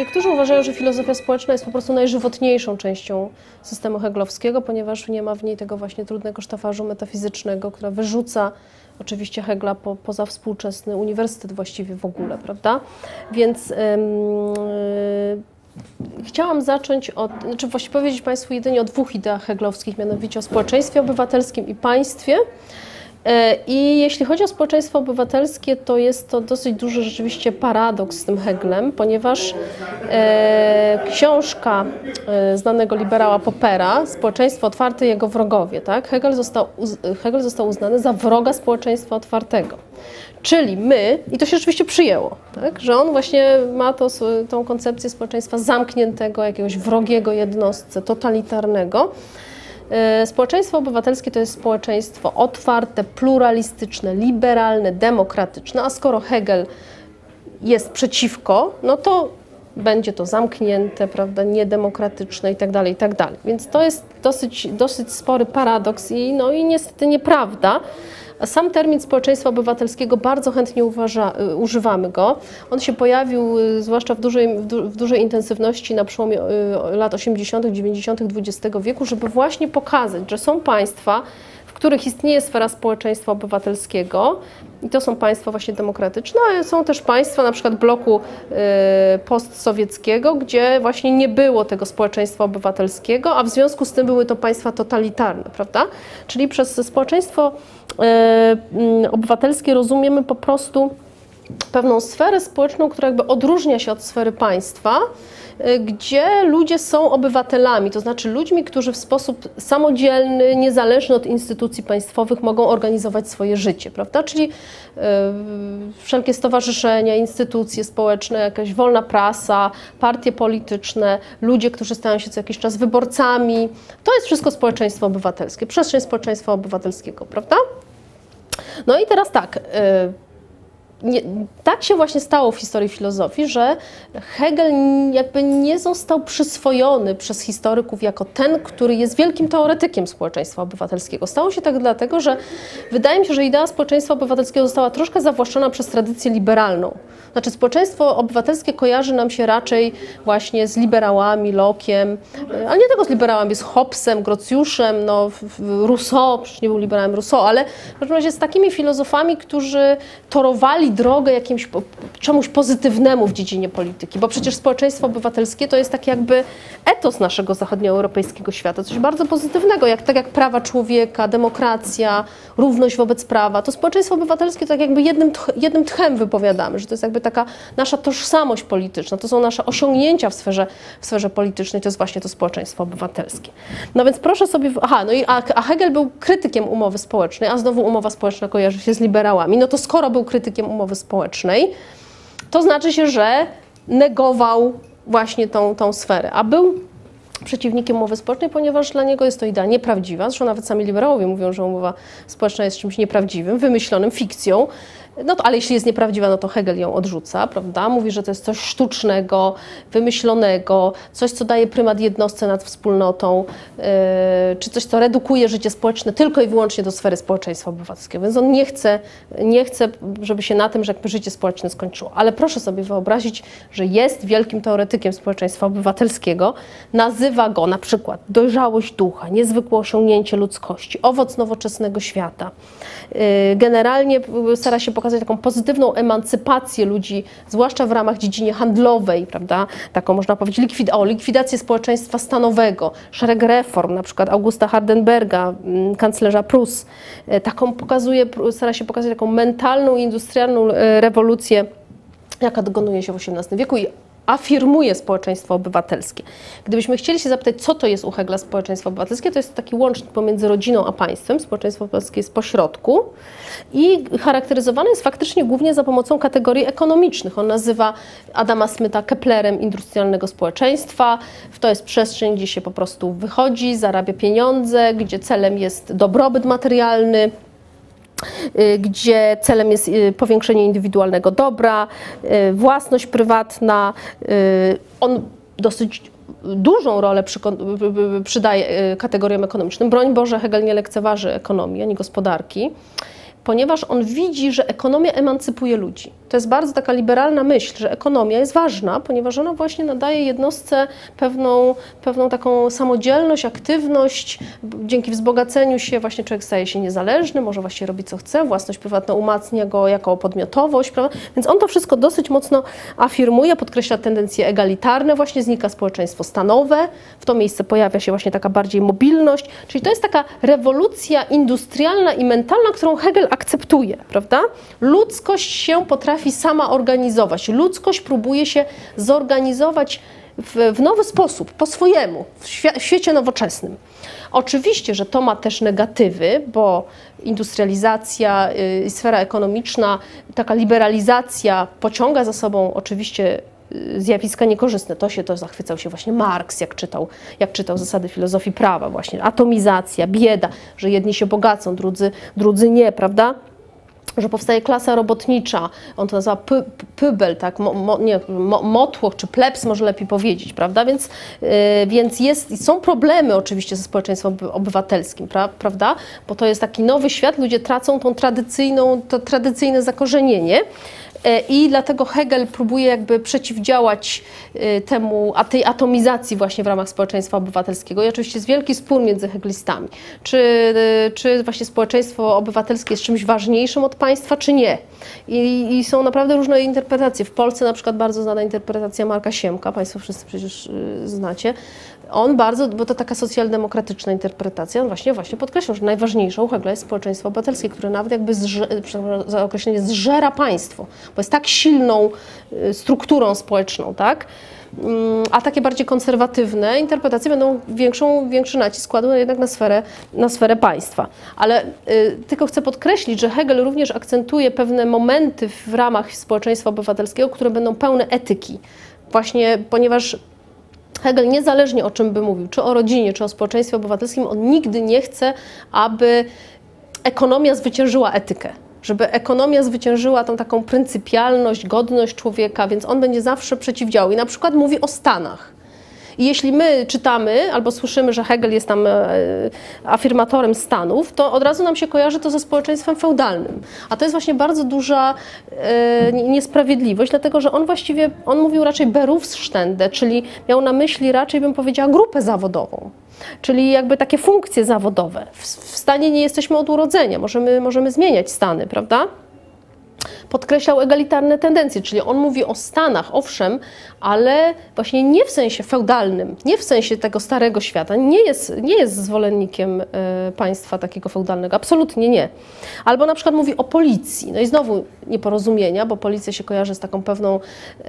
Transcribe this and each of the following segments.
Niektórzy uważają, że filozofia społeczna jest po prostu najżywotniejszą częścią systemu heglowskiego, ponieważ nie ma w niej tego właśnie trudnego sztafażu metafizycznego, która wyrzuca oczywiście Hegla poza współczesny uniwersytet właściwie w ogóle, prawda? Więc chciałam zacząć od, znaczy właściwie powiedzieć Państwu jedynie o dwóch ideach heglowskich, mianowicie o społeczeństwie obywatelskim i państwie. I jeśli chodzi o społeczeństwo obywatelskie, to jest to dosyć duży rzeczywiście paradoks z tym Heglem, ponieważ książka znanego liberała Poppera, Społeczeństwo otwarte i jego wrogowie, tak? Hegel został uznany za wroga społeczeństwa otwartego. Czyli my, i to się rzeczywiście przyjęło, tak? Że on właśnie ma tą koncepcję społeczeństwa zamkniętego, jakiegoś wrogiego jednostce, totalitarnego. Społeczeństwo obywatelskie to jest społeczeństwo otwarte, pluralistyczne, liberalne, demokratyczne, a skoro Hegel jest przeciwko, no to będzie to zamknięte, prawda, niedemokratyczne i tak dalej, i tak dalej. Więc to jest dosyć spory paradoks i niestety nieprawda. A sam termin społeczeństwa obywatelskiego bardzo chętnie używamy go. On się pojawił zwłaszcza w dużej intensywności na przełomie lat 80., 90. XX wieku, żeby właśnie pokazać, że są państwa, w których istnieje sfera społeczeństwa obywatelskiego i to są państwa właśnie demokratyczne, ale są też państwa na przykład bloku postsowieckiego, gdzie właśnie nie było tego społeczeństwa obywatelskiego, a w związku z tym były to państwa totalitarne, prawda? Czyli przez społeczeństwo obywatelskie rozumiemy po prostu pewną sferę społeczną, która jakby odróżnia się od sfery państwa, gdzie ludzie są obywatelami, to znaczy ludźmi, którzy w sposób samodzielny, niezależny od instytucji państwowych mogą organizować swoje życie, prawda? Czyli wszelkie stowarzyszenia, instytucje społeczne, jakaś wolna prasa, partie polityczne, ludzie, którzy stają się co jakiś czas wyborcami. To jest wszystko społeczeństwo obywatelskie, przestrzeń społeczeństwa obywatelskiego, prawda? No i teraz tak, tak się właśnie stało w historii filozofii, że Hegel jakby nie został przyswojony przez historyków jako ten, który jest wielkim teoretykiem społeczeństwa obywatelskiego. Stało się tak dlatego, że wydaje mi się, że idea społeczeństwa obywatelskiego została troszkę zawłaszczona przez tradycję liberalną. Znaczy społeczeństwo obywatelskie kojarzy nam się raczej właśnie z liberałami, Locke'iem, ale nie tylko z liberałami, z Hobbesem, Grocjuszem, Rousseau, przecież nie był liberałem Rousseau, ale w każdym razie z takimi filozofami, którzy torowali drogę czemuś pozytywnemu w dziedzinie polityki, bo przecież społeczeństwo obywatelskie to jest tak jakby etos naszego zachodnioeuropejskiego świata, coś bardzo pozytywnego, tak jak prawa człowieka, demokracja, równość wobec prawa. To społeczeństwo obywatelskie to tak jakby jednym tchem wypowiadamy, że to jest jakby taka nasza tożsamość polityczna, to są nasze osiągnięcia w sferze politycznej, to jest właśnie to społeczeństwo obywatelskie. No więc proszę sobie, a Hegel był krytykiem umowy społecznej, a znowu umowa społeczna kojarzy się z liberałami, no to skoro był krytykiem umowy społecznej, to znaczy się, że negował właśnie tą sferę, a był przeciwnikiem umowy społecznej, ponieważ dla niego jest to idea nieprawdziwa. Zresztą nawet sami liberałowie mówią, że umowa społeczna jest czymś nieprawdziwym, wymyślonym, fikcją. No to, ale jeśli jest nieprawdziwa, no to Hegel ją odrzuca, prawda? Mówi, że to jest coś sztucznego, wymyślonego, coś, co daje prymat jednostce nad wspólnotą, czy coś, co redukuje życie społeczne tylko i wyłącznie do sfery społeczeństwa obywatelskiego. Więc on nie chce, żeby się na tym, że jakby życie społeczne skończyło. Ale proszę sobie wyobrazić, że jest wielkim teoretykiem społeczeństwa obywatelskiego, nazywa go na przykład dojrzałość ducha, niezwykłe osiągnięcie ludzkości, owoc nowoczesnego świata. Generalnie stara się pokazać taką pozytywną emancypację ludzi, zwłaszcza w ramach dziedzinie handlowej, prawda? Taką można powiedzieć likwidację społeczeństwa stanowego, szereg reform, na przykład Augusta Hardenberga, kanclerza Prus. Stara się pokazać taką mentalną i industrialną rewolucję, jaka dokonuje się w XVIII wieku i afirmuje społeczeństwo obywatelskie. Gdybyśmy chcieli się zapytać, co to jest u Hegla społeczeństwo obywatelskie, to jest taki łącznik pomiędzy rodziną a państwem. Społeczeństwo obywatelskie jest pośrodku i charakteryzowane jest faktycznie głównie za pomocą kategorii ekonomicznych. On nazywa Adama Smitha Keplerem industrialnego społeczeństwa. To jest przestrzeń, gdzie się po prostu wychodzi, zarabia pieniądze, gdzie celem jest dobrobyt materialny, gdzie celem jest powiększenie indywidualnego dobra, własność prywatna. On dosyć dużą rolę przydaje kategoriom ekonomicznym. Broń Boże, Hegel nie lekceważy ekonomii ani gospodarki. ponieważ on widzi, że ekonomia emancypuje ludzi. To jest bardzo taka liberalna myśl, że ekonomia jest ważna, ponieważ ona właśnie nadaje jednostce pewną taką samodzielność, aktywność. Dzięki wzbogaceniu się właśnie człowiek staje się niezależny, może właśnie robić co chce, własność prywatna umacnia go jako podmiotowość, prawda? Więc on to wszystko dosyć mocno afirmuje, podkreśla tendencje egalitarne, właśnie znika społeczeństwo stanowe, w to miejsce pojawia się właśnie taka bardziej mobilność, czyli to jest taka rewolucja industrialna i mentalna, którą Hegel akceptuje, prawda? Ludzkość się potrafi sama organizować, ludzkość próbuje się zorganizować w nowy sposób, po swojemu, w świecie nowoczesnym. Oczywiście, że to ma też negatywy, bo industrializacja, sfera ekonomiczna, taka liberalizacja pociąga za sobą oczywiście zjawiska niekorzystne. To zachwycał się właśnie Marks, jak czytał zasady filozofii prawa, właśnie atomizacja, bieda, że jedni się bogacą, drudzy nie, prawda? Że powstaje klasa robotnicza, on to nazywa pybel, tak, motłoch czy plebs, może lepiej powiedzieć, prawda? Więc są problemy oczywiście ze społeczeństwem obywatelskim, prawda? Bo to jest taki nowy świat, ludzie tracą to tradycyjne zakorzenienie. I dlatego Hegel próbuje jakby przeciwdziałać tej atomizacji właśnie w ramach społeczeństwa obywatelskiego. I oczywiście jest wielki spór między hegelistami, czy właśnie społeczeństwo obywatelskie jest czymś ważniejszym od państwa, czy nie. I są naprawdę różne interpretacje. W Polsce na przykład bardzo znana interpretacja Marka Siemka, Państwo wszyscy przecież znacie. On bo to taka socjaldemokratyczna interpretacja, on właśnie podkreślał, że najważniejsze u Hegla jest społeczeństwo obywatelskie, które nawet jakby za określenie zżera państwo, bo jest tak silną strukturą społeczną, tak? A takie bardziej konserwatywne interpretacje będą większy nacisk kładły jednak na sferę państwa. Ale tylko chcę podkreślić, że Hegel również akcentuje pewne momenty w ramach społeczeństwa obywatelskiego, które będą pełne etyki. Właśnie ponieważ Hegel niezależnie o czym by mówił, czy o rodzinie, czy o społeczeństwie obywatelskim, on nigdy nie chce, aby ekonomia zwyciężyła etykę. Żeby ekonomia zwyciężyła tą taką pryncypialność, godność człowieka, więc on będzie zawsze przeciwdziałał. I na przykład mówi o Stanach. I jeśli my czytamy albo słyszymy, że Hegel jest tam afirmatorem Stanów, to od razu nam się kojarzy to ze społeczeństwem feudalnym. A to jest właśnie bardzo duża niesprawiedliwość, dlatego że on mówił raczej Berufsstände, czyli miał na myśli raczej, bym powiedziała, grupę zawodową. Czyli jakby takie funkcje zawodowe. W stanie nie jesteśmy od urodzenia, możemy zmieniać stany, prawda? Podkreślał egalitarne tendencje, czyli on mówi o stanach, owszem, ale właśnie nie w sensie feudalnym, nie w sensie tego starego świata, nie jest zwolennikiem państwa takiego feudalnego, absolutnie nie. Albo na przykład mówi o policji, no i znowu nieporozumienia, bo policja się kojarzy z taką pewną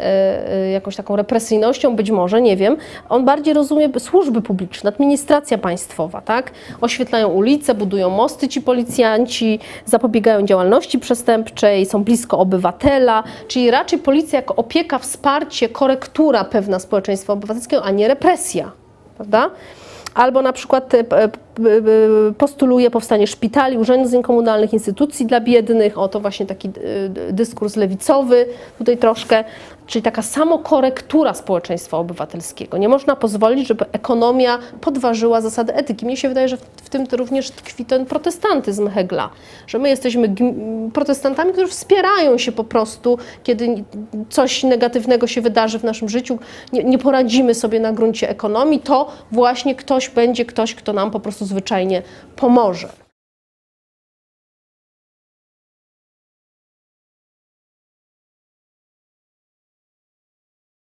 jakąś taką represyjnością, być może, nie wiem. On bardziej rozumie służby publiczne, administracja państwowa, tak? Oświetlają ulice, budują mosty ci policjanci, zapobiegają działalności przestępczej, są blisko obywatela, czyli raczej policja jako opieka, wsparcie, korektura pewna społeczeństwa obywatelskiego, a nie represja, prawda? Albo na przykład postuluje powstanie szpitali, urządzeń komunalnych, instytucji dla biednych, to właśnie taki dyskurs lewicowy tutaj troszkę, czyli taka samokorektura społeczeństwa obywatelskiego. Nie można pozwolić, żeby ekonomia podważyła zasady etyki. Mnie się wydaje, że w tym również tkwi ten protestantyzm Hegla, że my jesteśmy protestantami, którzy wspierają się po prostu, kiedy coś negatywnego się wydarzy w naszym życiu, nie poradzimy sobie na gruncie ekonomii, to właśnie ktoś, kto nam po prostu zwyczajnie pomoże.